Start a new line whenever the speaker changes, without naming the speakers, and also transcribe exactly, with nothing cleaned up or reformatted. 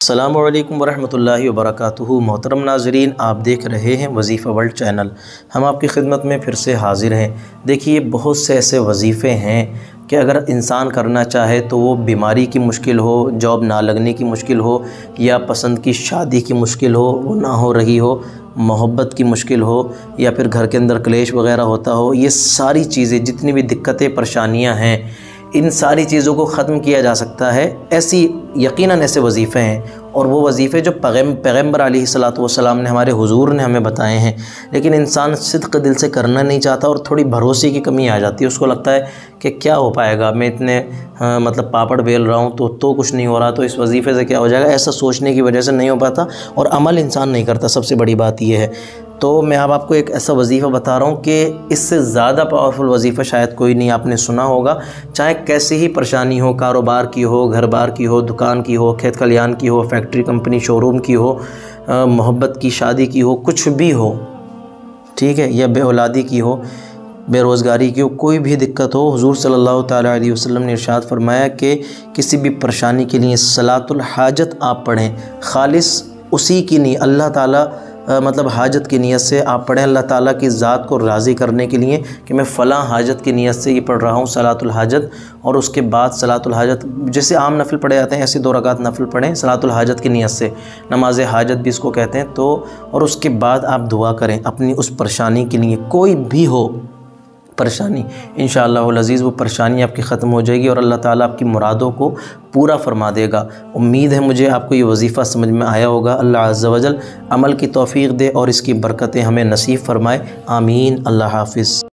السلام علیکم ورحمۃ اللہ وبرکاتہ۔ محترم ناظرین، آپ دیکھ رہے ہیں وظیفہ ورلڈ چینل۔ ہم آپ کی خدمت میں پھر سے حاضر ہیں۔ دیکھیے، بہت سے ایسے وظیفے ہیں کہ اگر انسان کرنا چاہے تو وہ بیماری کی مشکل ہو، جاب نہ لگنے کی مشکل ہو، یا پسند کی شادی کی مشکل ہو وہ نہ ہو رہی ہو، محبت کی مشکل ہو، یا پھر گھر کے اندر کلیش وغیرہ ہوتا ہو، یہ ساری چیزیں جتنی بھی دقتیں پریشانیاں ہیں ان ساری چیزوں کو ختم کیا جا سکتا ہے۔ ایسی یقیناً ایسے وظیفے ہیں، اور وہ وظیفے جو پیغمبر علیہ الصلوۃ والسلام نے، ہمارے حضور نے ہمیں بتائے ہیں، لیکن انسان صدق دل سے کرنا نہیں چاہتا اور تھوڑی بھروسے کی کمی آ جاتی ہے۔ اس کو لگتا ہے کہ کیا ہو پائے گا، میں اتنے مطلب پاپڑ بیل رہا ہوں تو تو کچھ نہیں ہو رہا، تو اس وظیفے سے کیا ہو جائے گا، ایسا سوچنے کی وجہ سے نہیں ہو پاتا اور عمل انسان نہیں کرتا۔ سب سے بڑی بات یہ ہے۔ تو میں اب آپ کو ایک ایسا وظیفہ بتا رہا ہوں کہ اس سے زیادہ پاورفل وظیفہ شاید کوئی نہیں آپ نے سنا ہوگا، چاہے کیسی ہی پریشانی ہو، کاروبار کی ہو، گھر بار کی ہو، دکان کی ہو، کھیت کھلیان کی ہو، فیکٹری کمپنی شو روم کی ہو، محبت کی شادی کی ہو، کچھ بھی ہو، ٹھیک ہے، یا بے اولادی کی ہو، بے روزگاری کی ہو، کوئی بھی دقت ہو، حضور صلی اللہ تعالیٰ علیہ وسلم نے ارشاد فرمایا کہ کسی بھی پریشانی کے لیے صلاۃ الحاجت آپ پڑھیں، خالص اسی کی نہیں، اللہ تعالیٰ مطلب حاجت کی نیت سے آپ پڑھیں، اللہ تعالیٰ کی ذات کو راضی کرنے کے لیے کہ میں فلاں حاجت کی نیت سے یہ پڑھ رہا ہوں صلاۃ الحاجت، اور اس کے بعد صلاۃ الحاجت جیسے عام نفل پڑھے جاتے ہیں ایسے دو رکعت نفل پڑھیں صلاۃ الحاجت کی نیت سے، نماز حاجت بھی اس کو کہتے ہیں۔ تو اور اس کے بعد آپ دعا کریں اپنی اس پریشانی کے لیے، کوئی بھی ہو پریشانی، انشاءاللہ العزیز وہ پریشانی آپ کی ختم ہو جائے گی اور اللہ تعالیٰ آپ کی مرادوں کو پورا فرما دے گا۔ امید ہے مجھے آپ کو یہ وظیفہ سمجھ میں آیا ہوگا۔ اللہ عز و جل عمل کی توفیق دے اور اس کی برکتیں ہمیں نصیب فرمائے، آمین۔ اللہ حافظ۔